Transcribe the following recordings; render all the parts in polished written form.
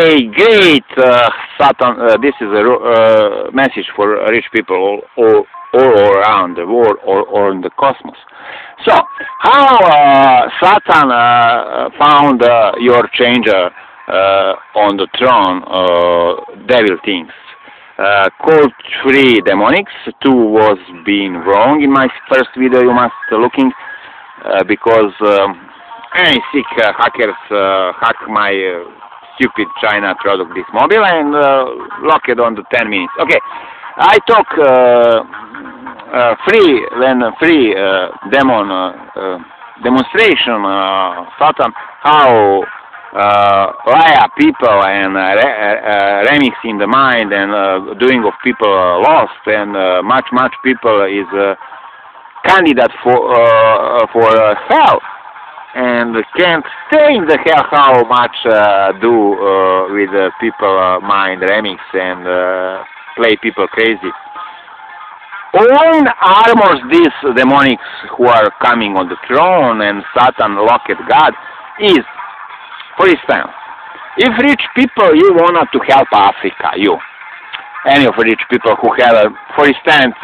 Okay, great, Satan. This is a message for rich people all around the world or in the cosmos. So, how Satan found your changer on the throne, devil things? Called 3 demonics. 2 was being wrong in my first video. You must looking because any sick hackers hack my stupid China product, this mobile, and lock it on the 10 minutes. Okay, I talk free demon demonstration Satan how Raya people and remix in the mind and doing of people lost and much people is candidate for hell and can't stay in the hell. How much do with people mind remix and play people crazy. All armors these demonics who are coming on the throne and Satan locked God is, for instance, if rich people you wanted to help Africa, any of rich people who have, for instance,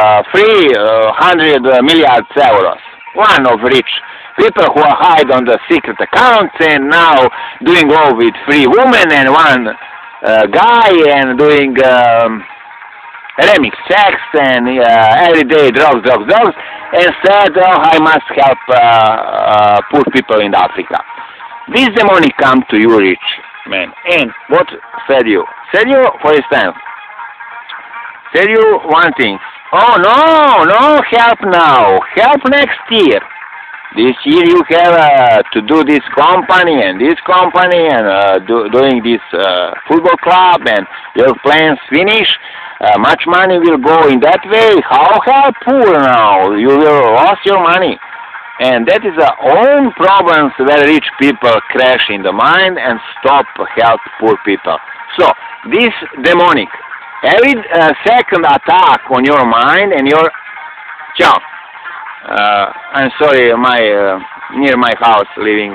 300 million euros, one of rich people who are hide on the secret accounts and now doing all with 3 women and 1 guy and doing remix sex and every day drugs, and said, oh, I must help poor people in Africa. This demonic come to you, rich man, and what said you? Said you, for instance, said you one thing. Oh, no, help now, help next year. This year you have to do this company and doing this football club and your plans finish. Much money will go in that way. How help poor now? You will lose your money. And that is own problems where rich people crash in the mind and stop help poor people. So, this demonic, every second attack on your mind and your... Ciao. I'm sorry, near my house living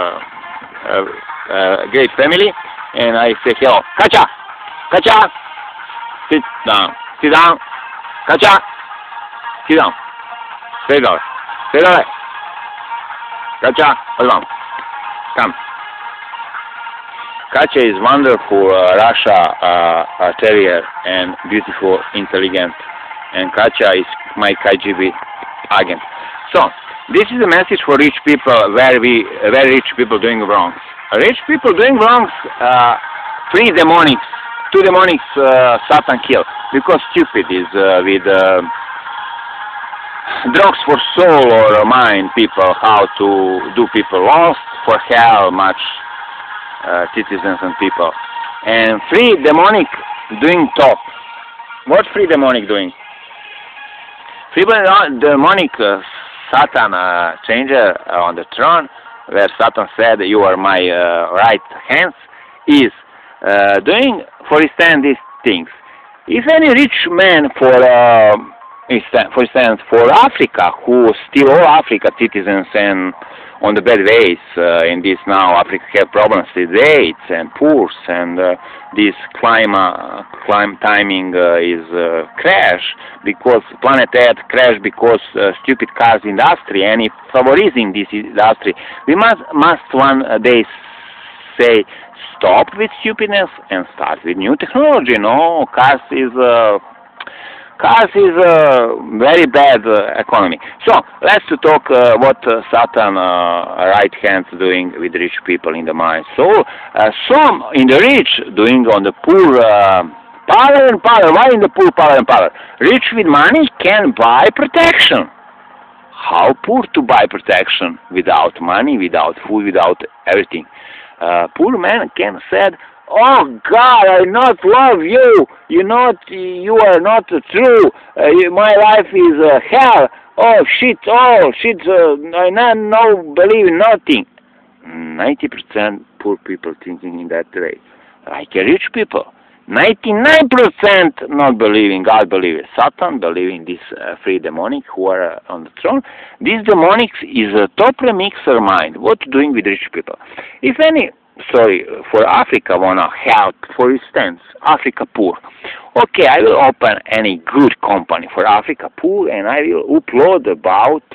great family, and I say hello. Kacha! Kacha! Sit down. Kacha! Sit down. Stay down. Kacha, hold on. Come. Kacha is wonderful Russia terrier and beautiful, intelligent, and Kacha is my KGB agent. So, this is a message for rich people, very rich people doing wrongs. Rich people doing wrongs, 3 demonics, 2 demonics Satan kill, because stupid is with drugs for soul or mind people, how to do people lost for hell, much citizens and people. And 3 demonic doing top. What 3 demonic doing? 3 demonic Satan changer on the throne, where Satan said, you are my right hands, is doing, for instance, these things. If any rich man for instance, for Africa, who steal all Africa citizens and on the bad ways, in this now Africa have problems with AIDS and poor, and this climate timing is crash because planet Earth crash because stupid cars industry, and if favorizing this industry, we must one day say stop with stupidness and start with new technology. No, cars is very bad economy. So let's talk what Satan right hands doing with rich people in the mind. So some in the rich doing on the poor power and power. Why in the poor power and power? Rich with money can buy protection. How poor to buy protection without money, without food, without everything? Poor man can said, oh God, I not love you. You are not true. My life is hell. Oh shit! I not believe in nothing. 90% poor people thinking in that way, like rich people. 99% not believing God, believing Satan, believing this 3 demonic who are on the throne. This demonic is a top remixer mind. What doing with rich people? If any sorry, for Africa wanna help, for instance, Africa Poor. Okay, I will open any good company for Africa Poor, and I will upload about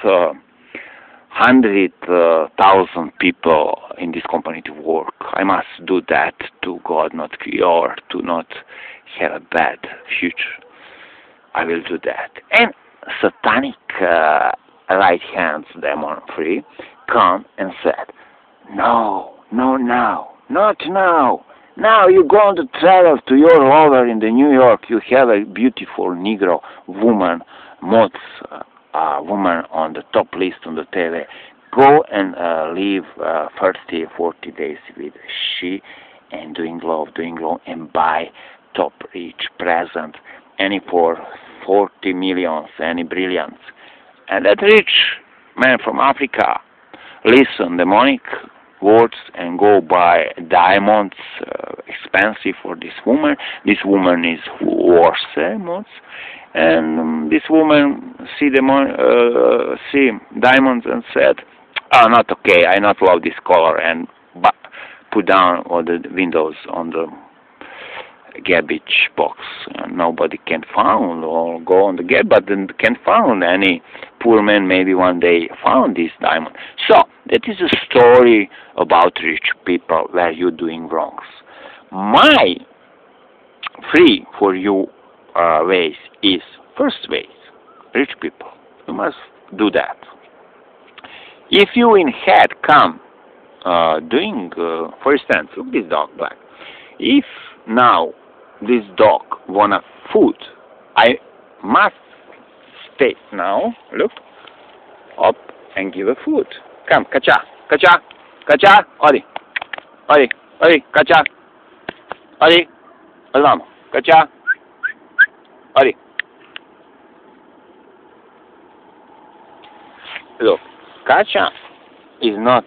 100,000 people in this company to work. I must do that to God not cure, to not have a bad future. I will do that. And satanic right hands demon free come and said, no, no, now, not now. Now you going to travel to your lover in the New York. You have a beautiful Negro woman, mods, woman on the top list on the TV. Go and live 30, 40 days with she and doing love, and buy top rich present, any for 40 millions, any brilliance. And that rich man from Africa listen demonic words and go buy diamonds, expensive for this woman. This woman is worth diamonds, and this woman see see diamonds and said, "Oh, not okay. I not love this color," and put down all the windows on the garbage box. Nobody can found or go on the gate, but then can found any poor man maybe one day found this diamond. So that is a story about rich people where you're doing wrongs. My free for you ways is first ways, rich people. You must do that. If you in head come doing, for instance, look this dog black. If now this dog wanna food, I must stay now, look, up and give a food. Come, kacha, kacha, kacha, odi, odi, odi, kacha, odi, alam, kacha, odi. Look, kacha is not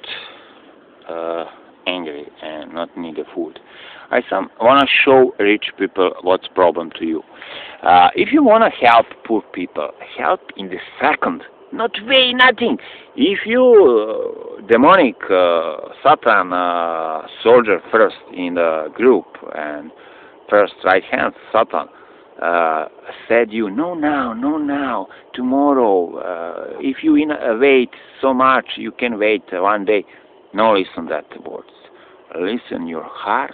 angry and not need the food. I want to show rich people what's problem to you. If you want to help poor people, help in the second, not way nothing. If you demonic Satan soldier first in the group and first right hand Satan said you no now tomorrow. If you wait so much, you can wait one day. No, listen that words. Listen your heart.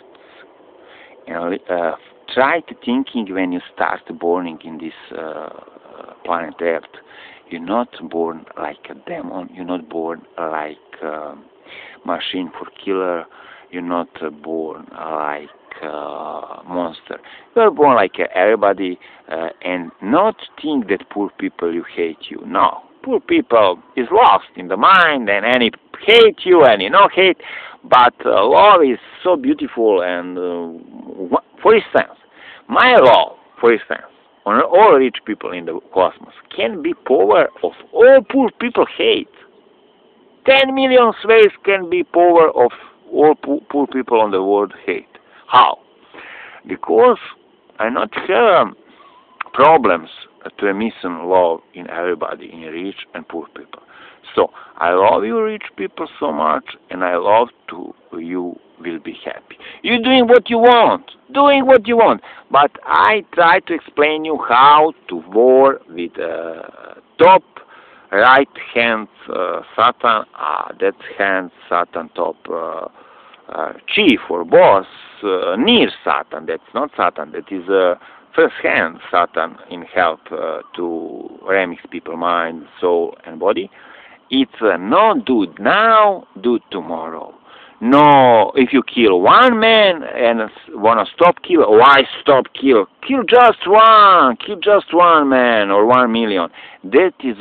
Try to thinking when you start burning in this planet Earth. You're not born like a demon. You're not born like a machine for killer. You're not born like a monster. You're born like everybody, and not think that poor people you hate you. No, poor people is lost in the mind, and any hate you, any no hate. But love is so beautiful, and for instance, my love, for instance, on all rich people in the cosmos can be power of all poor people hate. 10 million ways can be power of all poor people on the world hate. How? Because I not have problems to missing love in everybody, in rich and poor people. So I love you rich people so much, and I love to you will be happy. You're doing what you want, but I try to explain you how to war with top right hand Satan, that hand Satan top chief or boss near Satan. That's not Satan, that is first hand Satan in help to remix people's mind, soul and body. It's no do now, do tomorrow. No, if you kill one man and wanna stop kill, why stop kill? Kill just one man or 1 million. That is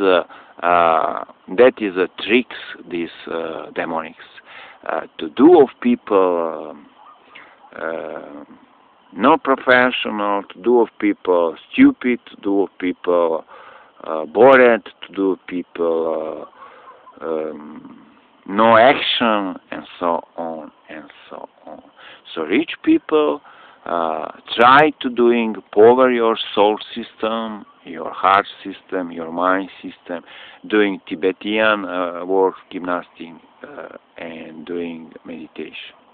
a tricks these demonics to do of people no professional, to do of people stupid, to do of people bored, to do of people no action, and so on and so on. So rich people try to doing power your soul system, your heart system, your mind system, doing Tibetan work, gymnastics, and doing meditation.